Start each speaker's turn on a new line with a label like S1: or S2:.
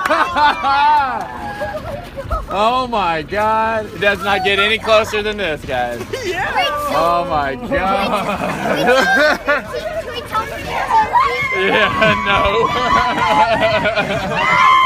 S1: Oh my God. It does not get any closer than this, guys.
S2: Yeah.
S1: Oh my God.
S3: Can we talk to you?
S1: Yeah, no.